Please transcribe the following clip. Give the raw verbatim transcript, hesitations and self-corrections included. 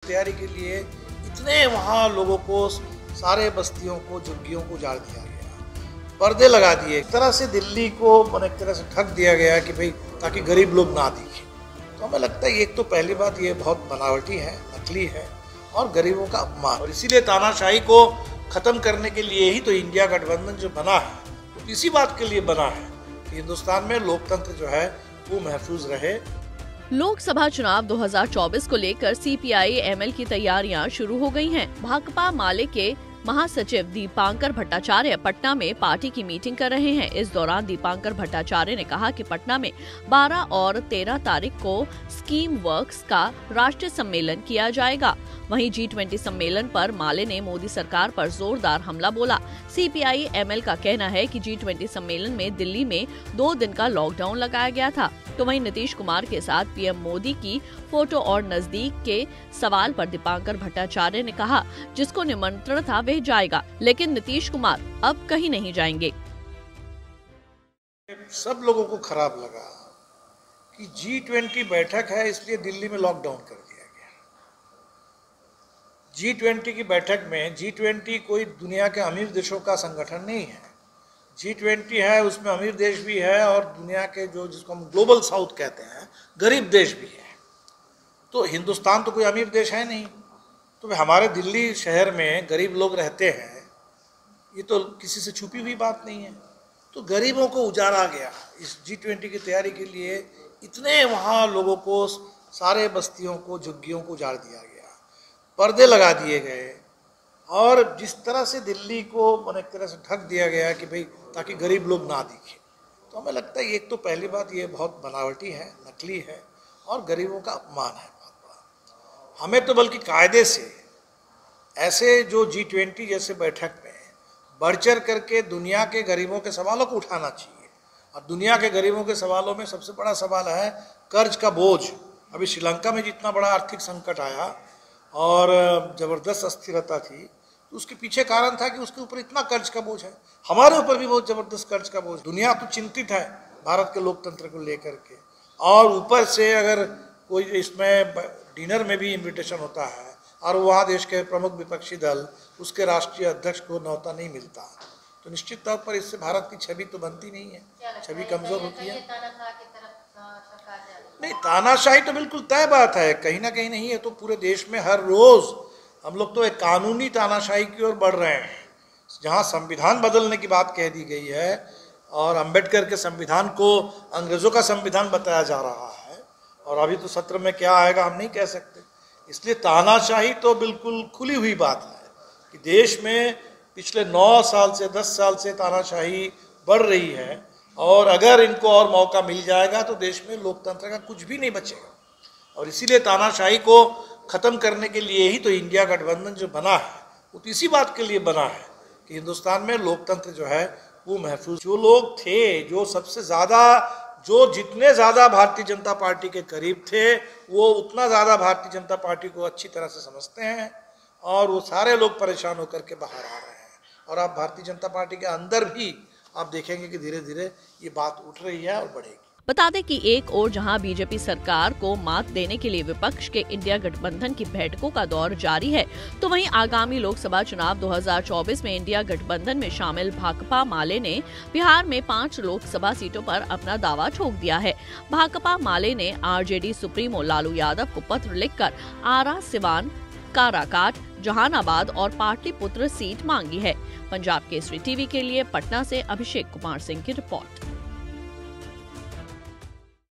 तैयारी के लिए इतने वहाँ लोगों को, सारे बस्तियों को, झुग्गियों को उजाड़ दिया गया, पर्दे लगा दिए, एक तरह से दिल्ली को मैंने एक तरह से ठग दिया गया कि भाई ताकि गरीब लोग ना दिखें। तो हमें लगता है एक तो पहली बात ये बहुत बनावटी है, नकली है और गरीबों का अपमान, और इसीलिए तानाशाही को खत्म करने के लिए ही तो इंडिया गठबंधन जो बना है तो इसी बात के लिए बना है कि हिंदुस्तान में लोकतंत्र जो है वो महफूज रहे। लोकसभा चुनाव दो हज़ार चौबीस को लेकर सीपीआई एमएल की तैयारियां शुरू हो गई हैं। भाकपा माले के महासचिव दीपांकर भट्टाचार्य पटना में पार्टी की मीटिंग कर रहे हैं। इस दौरान दीपांकर भट्टाचार्य ने कहा कि पटना में बारह और तेरह तारीख को स्कीम वर्क्स का राष्ट्रीय सम्मेलन किया जाएगा। वहीं जी ट्वेंटी सम्मेलन पर माले ने मोदी सरकार पर जोरदार हमला बोला। सीपीआई एमएल का कहना है कि जी ट्वेंटी सम्मेलन में दिल्ली में दो दिन का लॉकडाउन लगाया गया था। तो वहीं नीतीश कुमार के साथ पीएम मोदी की फोटो और नजदीक के सवाल पर दीपांकर भट्टाचार्य ने कहा, जिसको निमंत्रण था वह जाएगा, लेकिन नीतीश कुमार अब कहीं नहीं जाएंगे। सब लोगों को खराब लगा कि जी ट्वेंटी बैठक है इसलिए दिल्ली में लॉकडाउन कर दिया गया। जी ट्वेंटी की बैठक में, जी ट्वेंटी कोई दुनिया के अमीर देशों का संगठन नहीं है। जी ट्वेंटी है, उसमें अमीर देश भी है और दुनिया के जो जिसको हम ग्लोबल साउथ कहते हैं, गरीब देश भी है। तो हिंदुस्तान तो कोई अमीर देश है नहीं, तो हमारे दिल्ली शहर में गरीब लोग रहते हैं, ये तो किसी से छुपी हुई बात नहीं है। तो गरीबों को उजाड़ा गया इस जी ट्वेंटी की तैयारी के लिए, इतने वहाँ लोगों को, सारे बस्तियों को, झुग्गियों को उजाड़ दिया गया, पर्दे लगा दिए गए, और जिस तरह से दिल्ली को मैंने एक तरह से ठग दिया गया कि भाई ताकि गरीब लोग ना दिखें। तो हमें लगता है एक तो पहली बात ये बहुत बनावटी है, नकली है और गरीबों का अपमान है बहुत बड़ा। हमें तो बल्कि कायदे से ऐसे जो जी ट्वेंटी जैसे बैठक में बढ़ चढ़ करके दुनिया के गरीबों के सवालों को उठाना चाहिए। और दुनिया के गरीबों के सवालों में सबसे बड़ा सवाल है कर्ज का बोझ। अभी श्रीलंका में जितना बड़ा आर्थिक संकट आया और ज़बरदस्त अस्थिरता थी, तो उसके पीछे कारण था कि उसके ऊपर इतना कर्ज का बोझ है। हमारे ऊपर भी बहुत ज़बरदस्त कर्ज का बोझ। दुनिया तो चिंतित है भारत के लोकतंत्र को लेकर के, और ऊपर से अगर कोई इसमें डिनर में भी इनविटेशन होता है और वहाँ देश के प्रमुख विपक्षी दल, उसके राष्ट्रीय अध्यक्ष को न्योता नहीं मिलता, तो निश्चित तौर पर इससे भारत की छवि तो बनती नहीं है, छवि कमजोर होती है। नहीं, तानाशाही तो बिल्कुल तय बात है, कहीं ना कहीं नहीं है तो पूरे देश में हर रोज हम लोग तो एक कानूनी तानाशाही की ओर बढ़ रहे हैं, जहां संविधान बदलने की बात कह दी गई है और अंबेडकर के संविधान को अंग्रेजों का संविधान बताया जा रहा है, और अभी तो सत्र में क्या आएगा हम नहीं कह सकते। इसलिए तानाशाही तो बिल्कुल खुली हुई बात है कि देश में पिछले नौ साल से दस साल से तानाशाही बढ़ रही है, और अगर इनको और मौका मिल जाएगा तो देश में लोकतंत्र का कुछ भी नहीं बचेगा। और इसीलिए तानाशाही को खत्म करने के लिए ही तो इंडिया गठबंधन जो बना है वो इसी बात के लिए बना है कि हिंदुस्तान में लोकतंत्र जो है वो महफूज। जो लोग थे, जो सबसे ज़्यादा, जो जितने ज़्यादा भारतीय जनता पार्टी के करीब थे, वो उतना ज़्यादा भारतीय जनता पार्टी को अच्छी तरह से समझते हैं, और वो सारे लोग परेशान होकर के बाहर आ रहे हैं। और आप भारतीय जनता पार्टी के अंदर भी आप देखेंगे कि धीरे धीरे ये बात उठ रही है और बढ़ेगी। बता दें कि एक ओर जहां बीजेपी सरकार को मात देने के लिए विपक्ष के इंडिया गठबंधन की बैठकों का दौर जारी है, तो वहीं आगामी लोकसभा चुनाव दो हज़ार चौबीस में इंडिया गठबंधन में शामिल भाकपा माले ने बिहार में पांच लोकसभा सीटों पर अपना दावा ठोक दिया है। भाकपा माले ने आरजेडी सुप्रीमो लालू यादव को पत्र लिखकर आरा, सिवान, काराकाट, जहानाबाद और पाटलिपुत्र सीट मांगी है। पंजाब केसरी टीवी के लिए पटना से अभिषेक कुमार सिंह की रिपोर्ट।